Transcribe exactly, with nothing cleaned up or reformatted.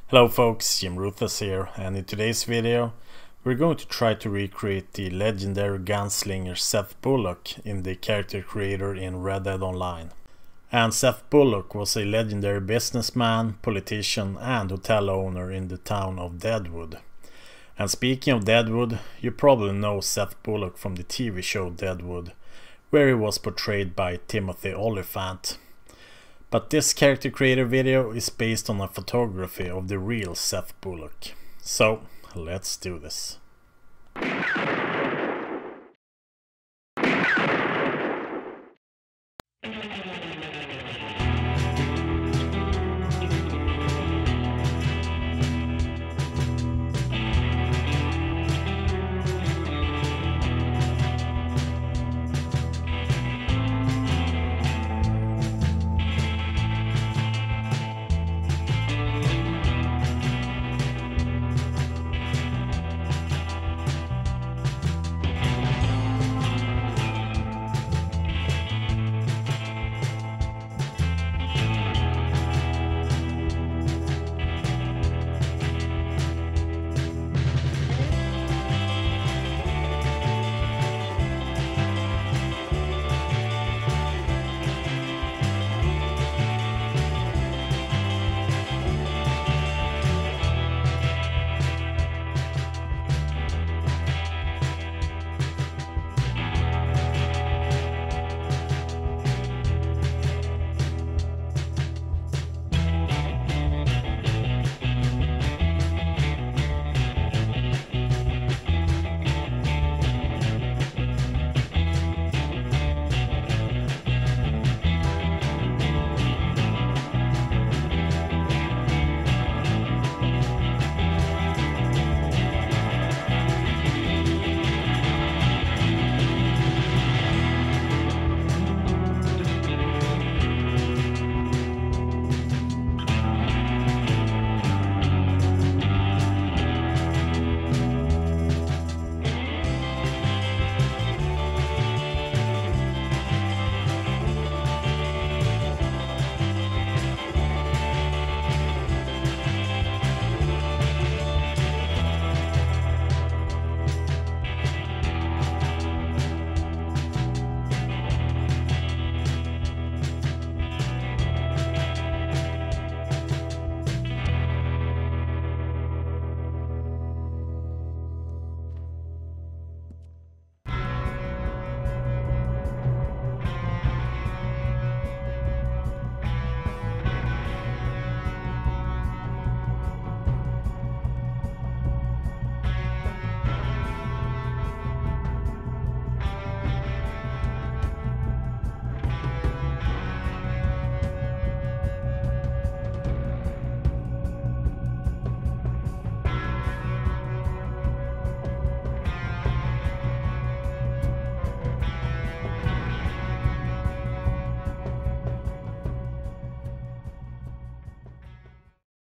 Hello folks, JimRuthless here, and in today's video we're going to try to recreate the legendary gunslinger Seth Bullock in the character creator in Red Dead Online. And Seth Bullock was a legendary businessman, politician and hotel owner in the town of Deadwood. And speaking of Deadwood, you probably know Seth Bullock from the T V show Deadwood, where he was portrayed by Timothy Olyphant. But this character creator video is based on a photography of the real Seth Bullock. So let's do this.